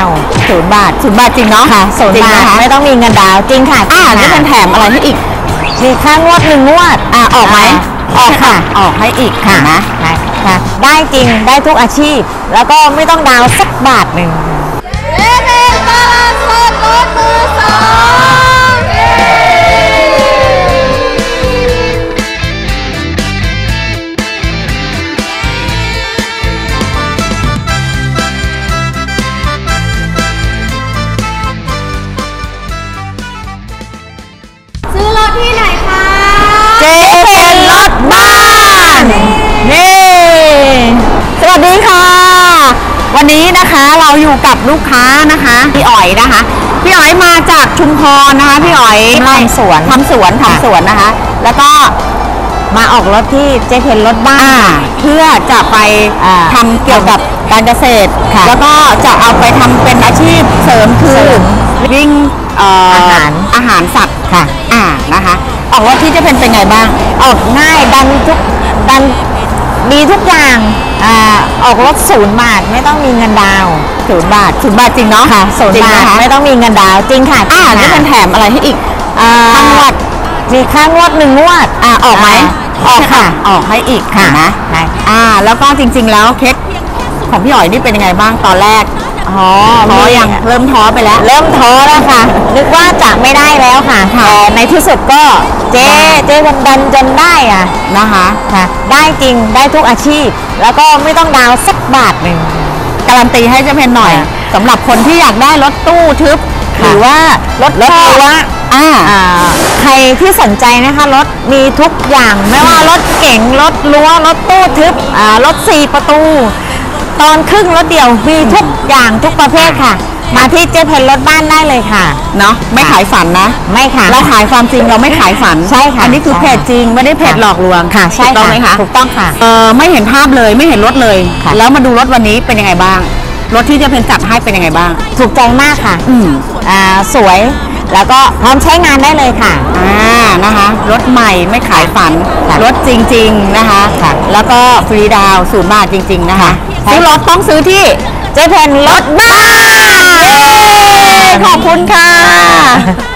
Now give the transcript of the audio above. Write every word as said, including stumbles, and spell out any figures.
าวศูนย์บาทศูนย์บาทจริงเนาะค่ะศูนย์บาทไม่ต้องมีเงินดาวจริงค่ะอ่าจะเป็นแถมอะไรให้อีกมีค่างวดหนึ่งงวดอ่าออกไหมออกค่ะออกให้อีกค่ะนะค่ะได้จริงได้ทุกอาชีพแล้วก็ไม่ต้องดาวสักบาทหนึ่งเอ๊ะเป็นตลาดสดรถมือสองซื้อรถที่ไหนคะเจเป็นรถบ้านนี่สวัสดีค่ะวันนี้นะคะเราอยู่กับลูกค้านะคะพี่อ๋อยนะคะพี่อ๋อยมาจากชุมพรนะคะพี่อ๋อยทำสวนทำสวนทำสวนนะคะแล้วก็มาออกรถที่เจเพนรถบ้านเพื่อจะไปทำเกี่ยวกับการเกษตรแล้วก็จะเอาไปทำเป็นอาชีพเสริมคือวิ่งอาหารอาหารสัตว์ค่ะอ่านะคะออกรถที่เจเพนเป็นไงบ้างออกง่ายดันทุกดันดีทุกอย่างอ่าออกรถศูนย์บาทไม่ต้องมีเงินดาวศูนย์บาทศูนย์บาทจริงเนาะค่ะศูนย์บาทไม่ต้องมีเงินดาวจริงค่ะอ่าจะเป็นแถมอะไรให้อีกอ่าค่างวดมีค่างวดหนึ่งงวดอ่าออกไหมออกค่ะออกให้อีกค่ะนะอ่าแล้วก็จริงๆแล้วเคสของพี่อ๋อยนี่เป็นยังไงบ้างตอนแรกอ๋อท้อยังเริ่มท้อไปแล้วเริ่มท้อแล้วค่ะนึกว่าจะไม่ได้แล้วค่ะแต่ในที่สุดก็เจ๊เจ๊วันดันจนได้อ่ะนะคะค่ะได้จริงได้ทุกอาชีพแล้วก็ไม่ต้องดาวสักบาทหนึ่งการันตีให้เจ๊เพนหน่อยสำหรับคนที่อยากได้รถตู้ทึบหรือว่ารถรถรั้วอ่าใครที่สนใจนะคะรถมีทุกอย่างไม่ว่ารถเก๋งรถรั้วรถตู้ทึบอ่ารถสี่ประตูตอนครึ่งรถเดียวมีทุกอย่างทุกประเภทค่ะมาที่เจ๊เพนรถบ้านได้เลยค่ะเนาะไม่ขายฝันนะไม่ค่ะเราขายความจริงเราไม่ขายฝันใช่ค่ะอันนี้คือเพจจริงไม่ได้เพจหลอกลวงค่ะใช่ถูกต้องไหมคะถูกต้องค่ะเออไม่เห็นภาพเลยไม่เห็นรถเลยแล้วมาดูรถวันนี้เป็นยังไงบ้างรถที่เจ๊เพนจัดให้เป็นยังไงบ้างถูกใจมากค่ะอืมอ่าสวยแล้วก็พร้อมใช้งานได้เลยค่ะอ่านะคะรถใหม่ไม่ขายฝันรถจริงๆนะคะแล้วก็ฟรีดาวศูนย์บาทจริงๆนะคะซื้อรถต้องซื้อที่เจ๊เพนรถบ้านขอบคุณค่ะ